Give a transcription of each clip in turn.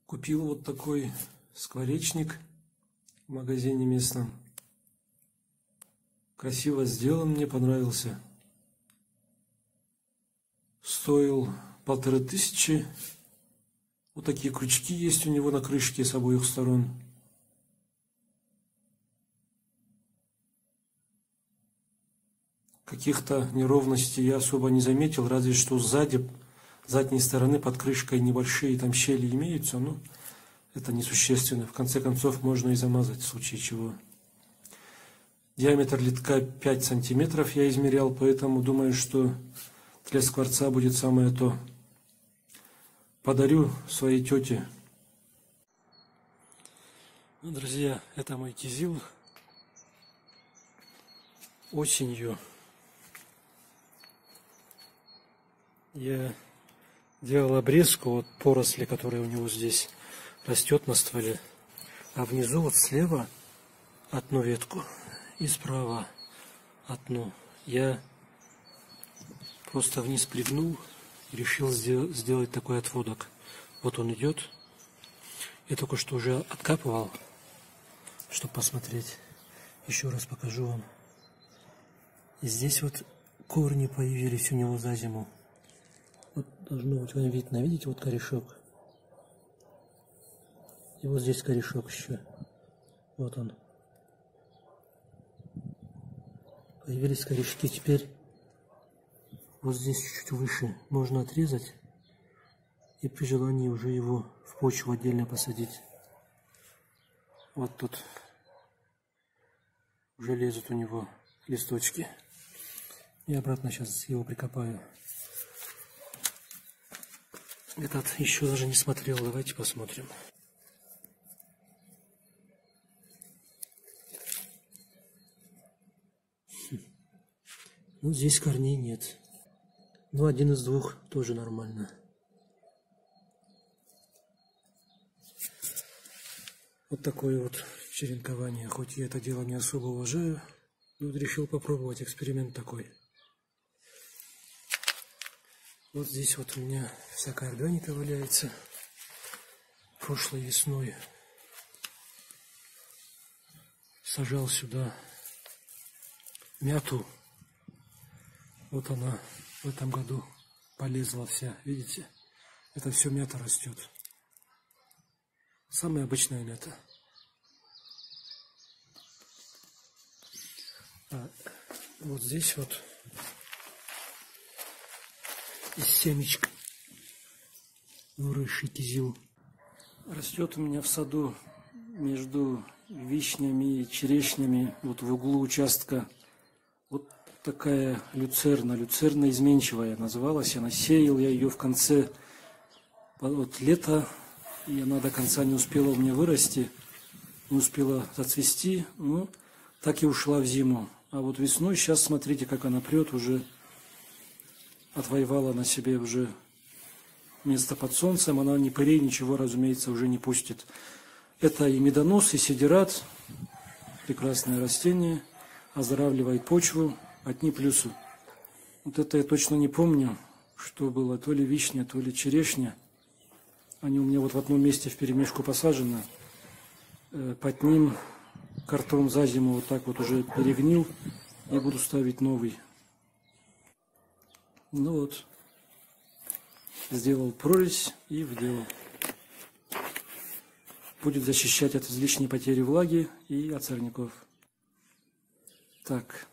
Купил вот такой скворечник в магазине местном. Красиво сделан, мне понравился. Стоил 1500. Вот такие крючки есть у него на крышке с обоих сторон. Каких-то неровностей я особо не заметил, разве что сзади, с задней стороны под крышкой небольшие там щели имеются, но это несущественно. В конце концов можно и замазать в случае чего. Диаметр литка 5 сантиметров я измерял, поэтому думаю, что для скворца будет самое то. Подарю своей тете. Ну, друзья, это мой кизил. Осенью я делал обрезку от поросли, которая у него здесь растет на стволе. А внизу вот слева одну ветку и справа одну. Я просто вниз пригнул и решил сделать такой отводок. Вот он идет. Я только что уже откапывал, чтобы посмотреть. Еще раз покажу вам. И здесь вот корни появились у него за зиму. Вот должно быть вам видно, видите, вот корешок. И вот здесь корешок еще. Вот он. Появились корешки. Теперь вот здесь чуть-чуть выше можно отрезать. И при желании уже его в почву отдельно посадить. Вот тут уже лезут у него листочки. И обратно сейчас его прикопаю. Этот еще даже не смотрел. Давайте посмотрим. Ну, здесь корней нет. Но один из двух тоже нормально. Вот такое вот черенкование. Хоть я это дело не особо уважаю, но вот решил попробовать эксперимент такой. Вот здесь вот у меня всякая органика валяется. Прошлой весной сажал сюда мяту. Вот она в этом году полезла вся. Видите? Это все мята растет. Самая обычная мята. А вот здесь вот из семечка выросший кизил. Растет у меня в саду между вишнями и черешнями, вот в углу участка, вот такая люцерна, люцерна изменчивая называлась. Она сеял я ее в конце вот лета, и она до конца не успела у меня вырасти, не успела зацвести, ну так и ушла в зиму. А вот весной, сейчас смотрите, как она прет, уже отвоевала на себе уже место под солнцем. Она ни пырей, ничего, разумеется, уже не пустит. Это и медонос, и сидират. Прекрасное растение. Оздоравливает почву. Одни плюсы. Вот это я точно не помню, что было. То ли вишня, то ли черешня. Они у меня вот в одном месте вперемешку посажены. Под ним картон за зиму вот так вот уже перегнил. И буду ставить новый. Ну вот, сделал прорезь и вделал. Будет защищать от излишней потери влаги и от сорняков. Так,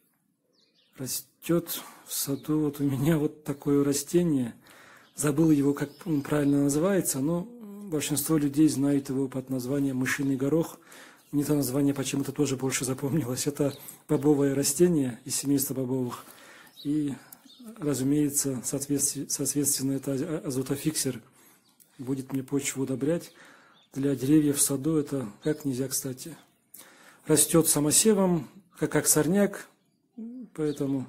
растет в саду вот у меня вот такое растение. Забыл его, как он правильно называется, но большинство людей знают его под названием мышиный горох. Мне это название почему-то тоже больше запомнилось. Это бобовое растение из семейства бобовых. И разумеется, соответственно, это азотофиксер будет мне почву удобрять. Для деревьев в саду это как нельзя кстати. Растет самосевом, как сорняк, поэтому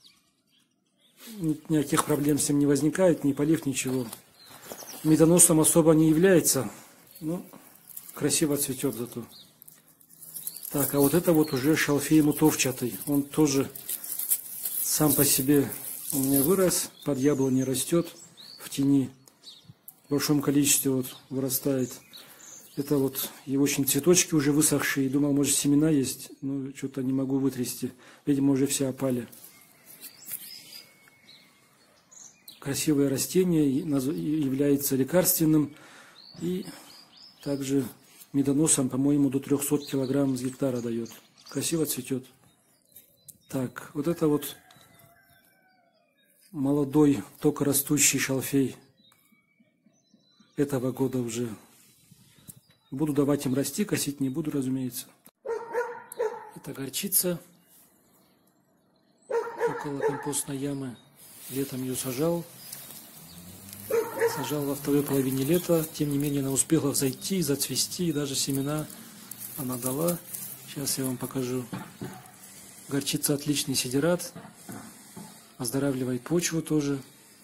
никаких проблем с ним не возникает, ни полив, ничего. Медоносом особо не является, но красиво цветет зато. Так, а вот это вот уже шалфей мутовчатый. Он тоже сам по себе у меня вырос, под яблоней растет в тени. в большом количестве вот вырастает. Это вот и очень цветочки уже высохшие. Думал, может, семена есть, но что-то не могу вытрясти. Видимо, уже все опали. Красивое растение, является лекарственным и также медоносом, по-моему, до 300 килограмм с гектара дает. Красиво цветет. Так, вот это вот молодой, только растущий шалфей этого года уже. Буду давать им расти, косить не буду, разумеется. Это горчица около компостной ямы. Летом ее сажал во второй половине лета. Тем не менее, она успела взойти, зацвести, и даже семена она дала. Сейчас я вам покажу. Горчица отличный сидерат, оздоравливает почву тоже.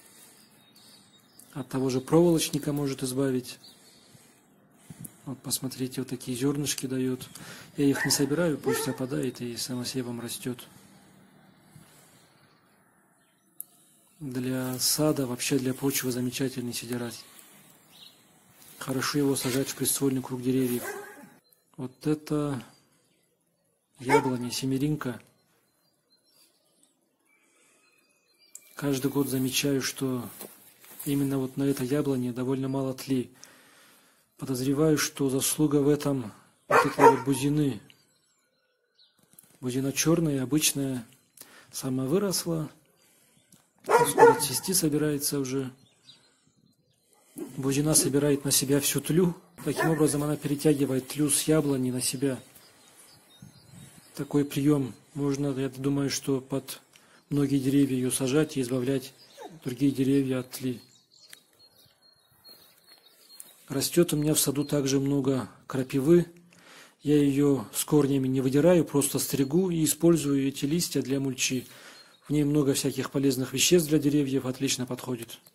От того же проволочника может избавить. Вот посмотрите, вот такие зернышки дает. Я их не собираю, пусть опадает и самосевом растет. Для сада, вообще для почвы замечательный сидерат. Хорошо его сажать в приствольный круг деревьев. Вот это яблоня, семеринка. Каждый год замечаю, что именно вот на этой яблоне довольно мало тли. Подозреваю, что заслуга в этом вот этой вот бузины. Бузина черная, обычная, сама выросла. Скоро цвести собирается уже. Бузина собирает на себя всю тлю. Таким образом она перетягивает тлю с яблони на себя. Такой прием можно, я думаю, что под многие деревья ее сажать и избавлять другие деревья от тли. Растет у меня в саду также много крапивы. Я ее с корнями не выдираю, просто стригу и использую эти листья для мульчи. В ней много всяких полезных веществ для деревьев, отлично подходит.